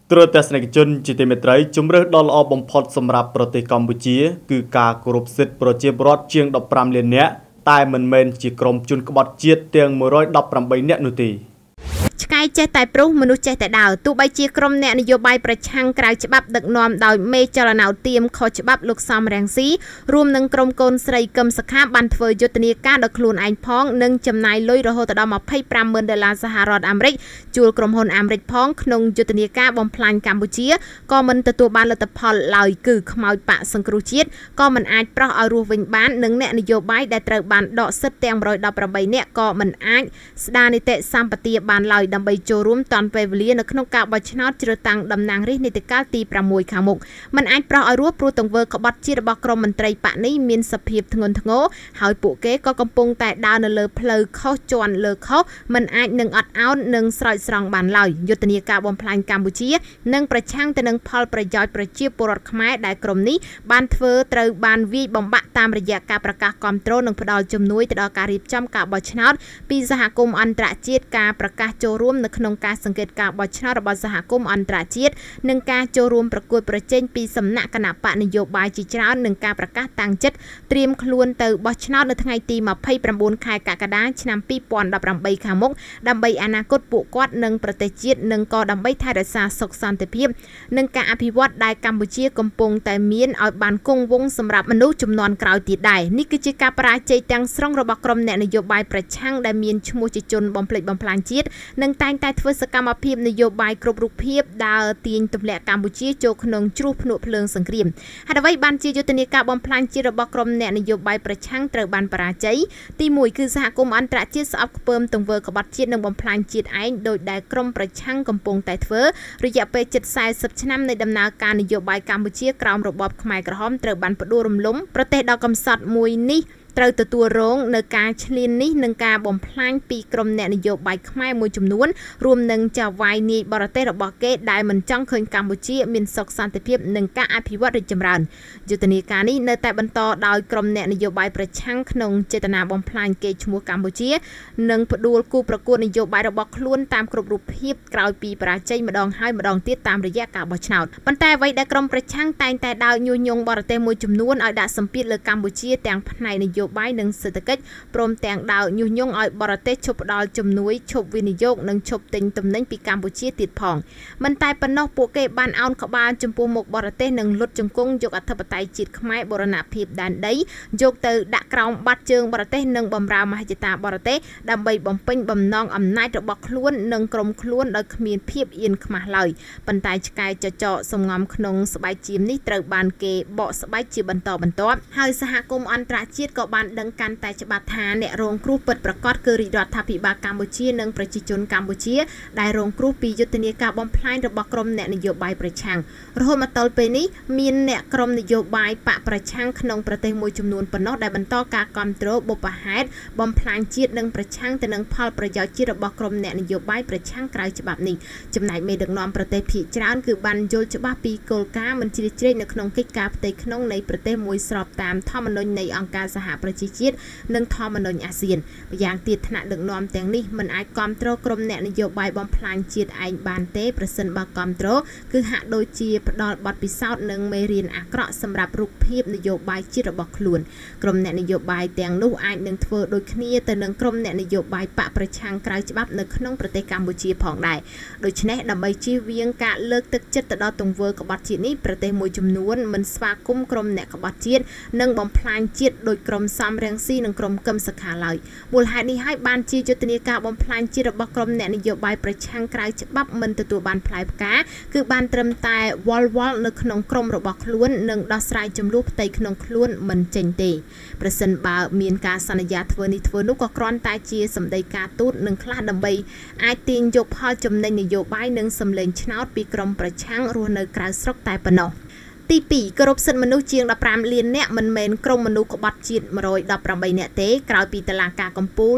ត្រួតទស្សនិកជនជាទីមេត្រីជំរឿសដ៏ល្អបំផុតសម្រាប់ប្រទេសកម្ពុជាគឺការគោរពសិទ្ធិប្រជាពលរដ្ឋជាង15លាននាក់តែមិនមែនជាក្រុមជនក្បត់ជាតិទាំង118នាក់នោះទេឆ្កែចេះតែព្រុសមនុស្សចេះតែដើរទោះបីជាក្រុមអ្នកនយោបាយប្រឆាំងក្រៅច្បាប់ដឹកនាំដោយមេចលនាទាមខុសច្បាប់លោកសំរងស៊ីរួមនឹងក្រុមកូនស្រីកឹមសុខាបានធ្វើយុទ្ធនាការដោយខ្លួនឯងផងនិងចំណាយលុយរហូតដល់$25,000សហរដ្ឋអាមេរិកជួលក្រុមហ៊ុនអាមេរិកផងក្នុងយុទ្ធនាការបំផ្លាញកម្ពុជាក៏មិនទទួលបានលទ្ធផលឡើយគឺខ្មោចបកសង្គ្រោះជាតិក៏មិនអាចប្រោះឲ្យរស់វិញបាននិងអ្នកនយោបាយដែលត្រូវបានដកសិទ្ធិទាំង118នាក់ក៏មិនអាចស្ដារនីតិសម្បទាបានឡើយដើម្បីចូលរួមតាន់ពេលវេលានៅក្នុងការបោះឆ្នោតជ្រើសតាំងតំណាងរាស្ត្រនីតិកាលទី6ខាងមុខមិនអាចប្រោះឲ្យរស់ព្រោះទង្វើក្បត់ជាតិរបស់ក្រុមមន្ត្រីបកនេះមានសភាពធ្ងន់ធ្ងរហើយពួកគេក៏កំពុងតែដើរនៅលើផ្លូវខុសជាន់លើខុសមិនអាចនឹងអត់ឱននិងស្រោចស្រង់បានឡើយយុទ្ធនាការបំផ្លាញកម្ពុជានិងប្រឆាំងទៅនឹងផលប្រយោជន៍ប្រជាពលរដ្ឋខ្មែរដែលក្រុមនេះបានធ្វើត្រូវបានវាយបំបាក់តាមរយៈការប្រកាសគាំទ្រនិងផ្ដល់ជំនួយទៅដល់ការរៀបចំការបោះឆ្នោតពីសហគមន៍អន្តរជាតិការប្រកាសចូលរួមនៅក្នុងការសង្កេតការបោះឆ្នោតរបស់សហគមន៍អន្តរជាតិនិងការចូលរួមប្រកួតប្រជែងពីសំណាក់គណៈបកនយោបាយជាច្រើននិងការប្រកាសតាំងចិត្តត្រៀមខ្លួនទៅបោះឆ្នោតនៅថ្ងៃទី29ខែកក្កដាឆ្នាំ2018ខាងមុខដើម្បីអនាគតពួកគាត់និងប្រទេសជាតិនិងក៏ដើម្បីថែរក្សាសុខសន្តិភាពនិងការអភិវឌ្ឍដែលកម្ពុជាកំពុងតែមានឲ្យបានគង់វង្សសម្រាប់មនុស្សជំនាន់ក្រោយទៀតដែរនេះគឺជាការបរាជ័យទាំងស្រុងរបស់ក្រុមអ្នកនយោបាយប្រឆាំងដែលមានឈ្មោះជាជនបំផ្លិចបំផ្លាញជាតិនិងតែងតែធ្វើសកម្មភាពនយោបាយគ្រប់រូបភាពដើរទាញទម្លាក់កម្ពុជាចូលក្នុងជ្រោះភ្នក់ភ្លើងសង្គ្រាមហើយអ្វីបានជាយុទ្ធនាការបំផ្លាញជាតិរបស់ក្រុមអ្នកនយោបាយប្រឆាំងត្រូវបានបរាជ័យទី1គឺសហគមន៍អន្តរជាតិស្អប់ខ្ពើមទង្វើក្បត់ជាតិនិងបំផ្លាញជាតិឯងដោយដែលក្រុមប្រឆាំងកំពុងតែធ្វើរយៈពេលជិត40ឆ្នាំនៃដំណើរការនយោបាយកម្ពុជាក្រោមរបបខ្មែរក្រហមត្រូវបានផ្ដួលរំលំប្រទេសដ៏កំសត់មួយនេះត្រូវទទួលរងនៅការឈ្លាននេះនឹងការបំផ្លាញពីក្រុមអ្នកនយោបាយខ្មែរមួយចំនួនរួមនឹងចៅវាយនាយបរទេសរបស់គេដែលមិនចង់ឃើញកម្ពុជាមានសុខសន្តិភាពនិងការអភិវឌ្ឍរីកចម្រើនយុទ្ធនាការនេះនៅតែបន្តដោយក្រុមអ្នកនយោបាយប្រឆាំងក្នុងចេតនាបំផ្លាញកេរ្តិ៍ឈ្មោះកម្ពុជានិងផ្ដួលគូប្រកួតនយោបាយរបស់ខ្លួនតាមគ្រប់រូបភាពក្រោយពីបរាជ័យម្ដងហើយម្ដងទៀតតាមរយៈការបោះឆ្នោតប៉ុន្តែអ្វីដែលក្រុមប្រឆាំងតែងតែដើរញុះញង់បរទេសមួយចំនួនឲ្យដាក់សម្ពាធលើកម្ពុជាទាំងផ្នែកនយោបាយនិងសេដ្ឋកិច្ចព្រមទាំងដើរញុះញង់ឲ្យបរទេសឈប់ផ្ដល់ជំនួយឈប់វិនិយោគនិងឈប់ទិញទំនិញពីកម្ពុជាទៀតផងមិនតែប៉ុណ្ណោះពួកគេបានអោនក្បាលចំពោះមុខបរទេសនិងលុតជង្គង់យកអធិបតេយ្យជាតិខ្មែរបូរណភាពដែនដីយកទៅដាក់ក្រោមបាតជើងបរទេសនិងបម្រើមហិច្ឆតាបរទេសដើម្បីបំពេញបំណងអំណាចរបស់ខ្លួននិងក្រុមខ្លួនដោយគ្មានភាពអៀនខ្មាស់ឡើយប៉ុន្តែឆ្កែចចកសំងំក្នុងស្បែកជៀមនេះត្រូវបានគេបកស្បែកជាបន្តបន្ទាប់ហើយសហគមន៍អន្តរជាតិក៏បានដឹងកាន់តែច្បាស់ថាអ្នករងគ្រោះពិតប្រាកដគឺរាជរដ្ឋាភិបាលកម្ពុជានិងប្រជាជនកម្ពុជាដែលរងគ្រោះពីយុទ្ធនាការបំផ្លាញរបស់ក្រុមអ្នកនយោបាយប្រឆាំងរហូតមកទល់ពេលនេះមានអ្នកក្រុមនយោបាយបកប្រឆាំងក្នុងប្រទេសមួយចំនួនប៉ុណ្ណោះដែលបន្តការគ្រប់គ្រងបុព្វហេតុបំផ្លាញជាតិនិងប្រឆាំងទៅនឹងផលប្រយោជន៍ជាតិរបស់ក្រុមអ្នកនយោបាយប្រឆាំងក្រៅច្បាប់នេះចំណែកមេដឹកនាំប្រទេសភាគច្រើនគឺបានយល់ច្បាស់ពីគោលការណ៍មិនជ្រៀតជ្រែកនៅក្នុងកិច្ចការផ្ទៃក្នុងនៃប្រទេសមួយស្របតាមធម្មនុញ្ញនៃអង្គការសហប្រជាជាតិនិងធម្មនុញ្ញអាស៊ានម្យ៉ាងទៀតថ្នាក់ដឹកនាំទាំងនេះមិនអាចគ្រប់គ្រងក្រុមអ្នកនយោបាយបំផ្លាញជាតិឯងបានទេប្រសិនបើគ្រប់គ្រងគឺហាក់ដូចជាផ្ដល់បទពិសោធន៍និងមេរៀនអាក្រក់សម្រាប់រូបភាពនយោបាយជាតិរបស់ខ្លួនក្រុមអ្នកនយោបាយទាំងនោះអាចនឹងធ្វើដូចគ្នាទៅនឹងក្រុមអ្នកនយោបាយបកប្រឆាំងក្រៅច្បាប់នៅក្នុងប្រទេសកម្ពុជាផងដែរដូច្នេះដើម្បីជៀសវាងការលើកទឹកចិត្តទៅដល់ទង្វើក្បត់ជាតិនេះប្រទេសមួយចំនួនមិនស្វាគមន៍ក្រុមអ្នកក្បត់ជាតិនិងបំផ្លាញជាតិដោយក្រុមសំរងស៊ីនិងក្រុមកឹមសុខាឡើយមូលហេតុនេះហើយបានជាយុទ្ធនាការបំផ្លាញជាតិរបស់ក្រុមអ្នកនយោបាយប្រឆាំងក្រៅច្បាប់មិនទទួលបានផ្លែផ្កាគឺបានត្រឹមតែវល់នៅក្នុងក្រុមរបស់ខ្លួននិងដោះស្រាយចំនួនផ្ទៃក្នុងខ្លួនមិនចេញទេប្រសិនបើមានការសន្យាធ្វើនេះធ្វើនោះក៏គ្រាន់តែជាសម្ដីការទូតនិងខ្លះដើម្បីអាចទាញយកផលចំណេញនយោបាយនិងសម្លេងឆ្នោតពីក្រុមប្រឆាំងរស់នៅក្រៅស្រុកតែប៉ុណ្ណោះទី2គោរពសិទ្ធិមនុស្សជាង15លាននាក់មិនមែនក្រុមមនុស្សក្បត់ជាតិ118នាក់ទេក្រោយពីតុលាការកំពូល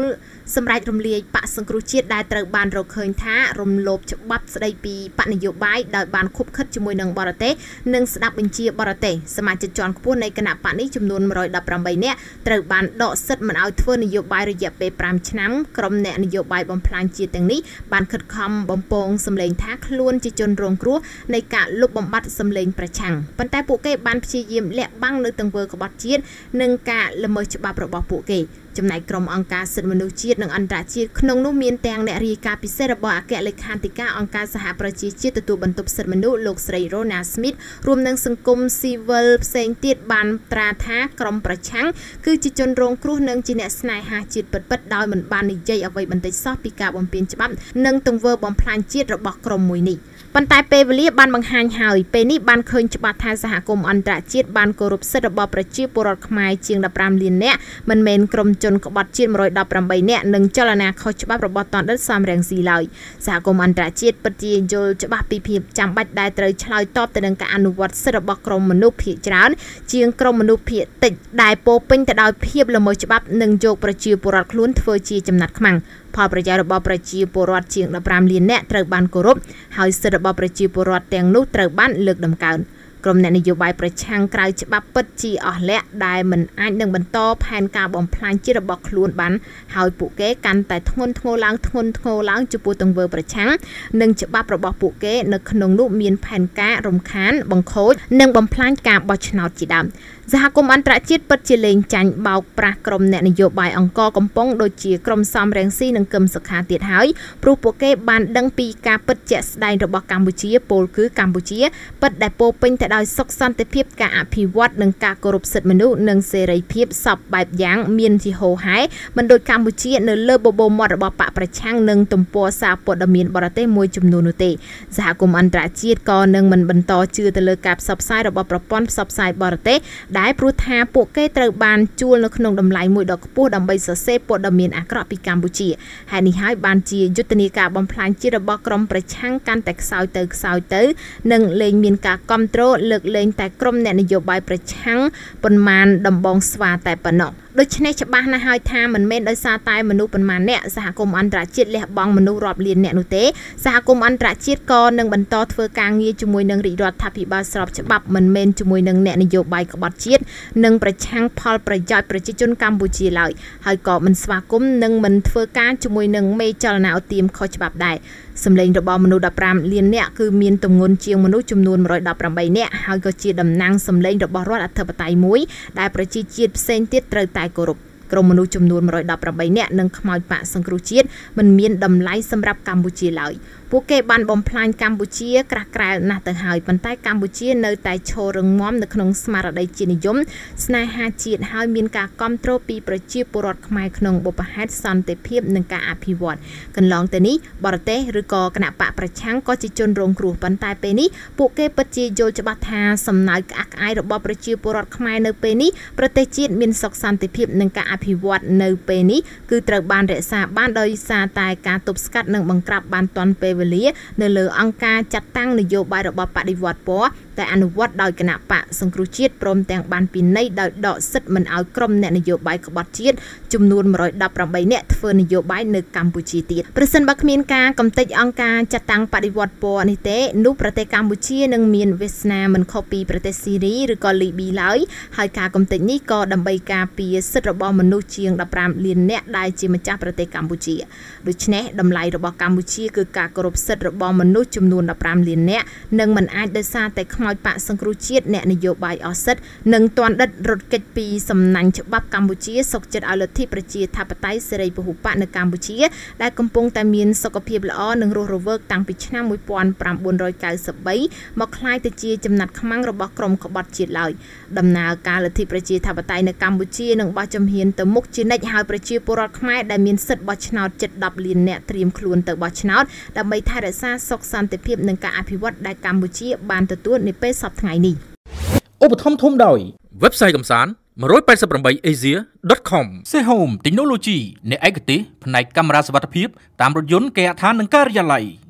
សម្រាប់រំលាយបកសង្គ្រោះជាតិដែលត្រូវបានរកឃើញថារំលោភច្បាប់ស្តីពីបកនយោបាយដោយបានខុបខិតជាមួយនឹងបរទេសនិងស្ដាប់បញ្ជាបរទេសសមាជិកជាន់ខ្ពស់នៃគណៈបកនេះចំនួន118នាក់ត្រូវបានដកសិទ្ធិមិនឲ្យធ្វើនយោបាយរយៈពេល5ឆ្នាំក្រុមអ្នកនយោបាយបំផ្លាញជាតិទាំងនេះបានខិតខំបំពងសម្លេងថាខ្លួនជាជនរងគ្រោះនៃការលុបបំបាត់សម្លេងប្រឆាំងប៉ុន្តែពួកគេបានព្យាយាមលាក់បាំងនៅទង្វើក្បត់ជាតិនិងការល្មើសច្បាប់របស់ពួកគេចំណែកក្រុមអង្គការសិទ្ធិមនុស្សជាតិនិងអន្តរជាតិក្នុងនោះមានទាំងអ្នករាយការណ៍ពិសេសរបស់អគ្គលេខាធិការអង្គការសហប្រជាជាតិទទួលបន្ទុកសិទ្ធិមនុស្សលោកស្រី Rona Smith រួមនឹងសង្គមស៊ីវិលផ្សេងទៀតបានត្រាថាក្រុមប្រឆាំងគឺជាជនរងគ្រោះនិងជាអ្នកស្នេហាជាតិពិតៗដោយមិនបាននិយាយអ្វីបន្តិចសោះពីការបំពានច្បាប់និងទង្វើបំផ្លាញជាតិរបស់ក្រុមមួយនេះប៉ុន្តែពេលវេលាបានបង្ហាញហើយពេលនេះបានឃើញច្បាស់ថាសហគមន៍អន្តរជាតិបានគោរពសិទ្ធិរបស់ប្រជាពលរដ្ឋខ្មែរជាង15លាននាក់មិនមែនក្រុមជនក្បត់ជាតិ118នាក់និងចលនាខុសច្បាប់របស់តនដិតសំរងស៊ីឡើយសហគមន៍អន្តរជាតិពិតជាយល់ច្បាស់ពីភាពចាំបាច់ដែលត្រូវឆ្លើយតបទៅនឹងការអនុវត្តសិទ្ធិរបស់ក្រុមមនុស្សភាគច្រើនជាងក្រុមមនុស្សភាគតិចដែលពោពេញទៅដោយភាពល្មើសច្បាប់និងយកប្រជាពលរដ្ឋខ្លួនធ្វើជាចំណាត់ខ្មាំងផលប្រយោជន៍របស់ប្រជាពលរដ្ឋជាង15លាននាក់ត្រូវបានគោរពហើយសិទ្ធិរបស់ប្រជាពលរដ្ឋទាំងនោះត្រូវបានលើកដំកើងក្រុមអ្នកនយោបាយប្រឆាំងក្រៅច្បាប់ពិតជាអស់លក្ខដែលមិនអាចនឹងបន្តផែនការបំផ្លាញជាតិរបស់ខ្លួនបានហើយពួកគេកាន់តែធ្ងន់ធ្ងរឡើងចំពោះទង្វើប្រឆាំងនិងច្បាប់របស់ពួកគេនៅក្នុងនោះមានផែនការរំខានបង្ខូចនិងបំផ្លាញការបោះឆ្នោតជាដើមសហគមន៍អន្តរជាតិពិតជាលេងចាញ់បោកប្រាស់ក្រុមអ្នកនយោបាយអង្គកំពុងដូចជាក្រុមសំរងស៊ីនិងកឹមសុខាទៀតហើយព្រោះពួកគេបានដឹងពីការពិតជាក់ស្ដែងរបស់កម្ពុជាពលគឺកម្ពុជាពិតដែលពោពេញទៅដោយសុខសន្តិភាពការអភិវឌ្ឍនិងការគោរពសិទ្ធិមនុស្សនិងសេរីភាពសពបែបយ៉ាងមានជាហូរហែមិនដូចកម្ពុជានៅលើបបោមាត់របស់បកប្រឆាំងនិងទំព័រសារព័ត៌មានបរទេសមួយចំនួននោះទេសហគមន៍អន្តរជាតិក៏នឹងមិនបន្តជឿទៅលើការផ្សព្វផ្សាយរបស់ប្រព័ន្ធផ្សព្វផ្សាយបរទេសដែលព្រោះថាពួកគេត្រូវបានជួលនៅក្នុងតម្លៃមួយដ៏ខ្ពស់ដើម្បីសរសេរព័ត៌មានអាក្រក់ពីកម្ពុជាហើយនេះហើយបានជាយុទ្ធនាការបំផ្លាញជាតិរបស់ក្រុមប្រឆាំងកាន់តែខ្សោយទៅនិងលែងមានការគ្រប់គ្រងលើកលែងតែក្រុមអ្នកនយោបាយប្រឆាំងប៉ុន្មានដំបងស្វាតែប៉ុណ្ណោះដូច្នេះច្បាស់ណាស់ហើយថាមិនមែនដោយសារតែមនុស្សប៉ុន្មានអ្នកសហគមន៍អន្តរជាតិលះបង់មនុស្សរាប់លានអ្នកនោះទេសហគមន៍អន្តរជាតិក៏នឹងបន្តធ្វើការងារជាមួយនឹងរាជរដ្ឋាភិបាលស្របច្បាប់មិនមែនជាមួយនឹងអ្នកនយោបាយក្បត់ជាតិនិងប្រឆាំងផលប្រយោជន៍ប្រជាជនកម្ពុជាឡើយហើយក៏មិនស្វាគមន៍និងមិនធ្វើការជាមួយនឹងមេចលនាឧទាមខុសច្បាប់ដែរសម្លេងរបស់មនុស្ស15លាននាក់គឺមានទម្ងន់ជាងមនុស្សចំនួន118នាក់ហើយក៏ជាតំណាងសម្លេងរបស់រដ្ឋអធិបតេយ្យមួយដែលប្រជាជាតិផ្សេងទៀតត្រូវតែគោរពក្រុមមនុស្សចំនួន118នាក់និងខ្មោចបកសង្គ្រោះជាតិមិនមានតម្លៃសម្រាប់កម្ពុជាឡើយពួកគេបានបំផ្លាញកម្ពុជាក្រាស់ក្រែលណាស់ទៅហើយប៉ុន្តែកម្ពុជានៅតែឈររឹងមាំនៅក្នុងស្មារតីជាតិនិយមស្នេហាជាតិហើយមានការគ្រប់គ្រងពីប្រជាពលរដ្ឋខ្មែរក្នុងបុព្វហេតុសន្តិភាពនិងការអភិវឌ្ឍកន្លងទៅនេះបរទេសឬក៏គណៈបកប្រឆាំងក៏ជាជនរងគ្រោះប៉ុន្តែពេលនេះពួកគេពិតជាយល់ច្បាស់ថាសំណើចក្អាកក្អាយរបស់ប្រជាពលរដ្ឋខ្មែរនៅពេលនេះប្រទេសជាតិមានសុខសន្តិភាពនិងការអភិវឌ្ឍនៅពេលនេះគឺត្រូវបានរក្សាបានដោយសារតែការទប់ស្កាត់និងបង្ក្រាបបានទាន់ពេលវេលានៅលើអង្គការចាត់តាំងនយោបាយរបស់បដិវត្តពណ៌តែអនុវត្តដោយគណៈបកសង្គ្រោះជាតិព្រមទាំងបានពិន័យដោយដកសិទ្ធិមិនឲ្យក្រុមអ្នកនយោបាយក្បត់ជាតិចំនួន118នាក់ធ្វើនយោបាយនៅកម្ពុជាទៀតប្រសិនបើគ្មានការកំទេចអង្គការចាត់តាំងបដិវត្តពណ៌នេះទេនោះប្រទេសកម្ពុជានឹងមានវាសនាមិនខុសពីប្រទេសស៊ីរីឬក៏លីប៊ីឡើយហើយការកំទេចនេះក៏ដើម្បីការពារសិទ្ធិរបស់មនុស្សជាង15លាននាក់ដែលជាម្ចាស់ប្រទេសកម្ពុជាដូច្នេះតម្លៃរបស់កម្ពុជាគឺការគោរពសិទ្ធិរបស់មនុស្សចំនួន15លាននាក់និងមិនអាចដោយសារតែខ្មោចបកសង្គ្រោះជាតិអ្នកនយោបាយអស់សិទ្ធិនិងទាន់ដិតរត់គេចពីសំណាញ់ច្បាប់កម្ពុជាសុខចិត្តឲ្យលទ្ធិប្រជាធិបតេយ្យសេរីពហុបកនៅកម្ពុជាដែលកំពុងតែមានសុខភាពល្អនិងរស់រវើកតាំងពីឆ្នាំ1993មកคล้ายទៅជាចំណាត់ខ្មាំងរបស់ក្រុមក្បត់ជាតិឡើយដំណើរការលទ្ធិប្រជាធិបតេយ្យនៅកម្ពុជានឹងបោះជំហានទៅមុខជានិច្ចហើយប្រជាពលរដ្ឋខ្មែរដែលមានសិទ្ធិបោះឆ្នោតជិត10លាននាក់ត្រៀមខ្លួនទៅបោះឆ្នោតដើម្បីថែរក្សាសុខសន្តិភាពនិងការអភិវឌ្ឍដែលកម្ពុជាបានទទួលនាពេលសប្តាហ៍នេះឧបត្ថម្ភធំដោយ Website កំសាន្ត 188asia.com Sehome Technology អ្នកឯកទេសផ្នែកកាមេរ៉ាសុវត្ថិភាពតាមរថយន្តគេហដ្ឋាននិងការិយាល័យ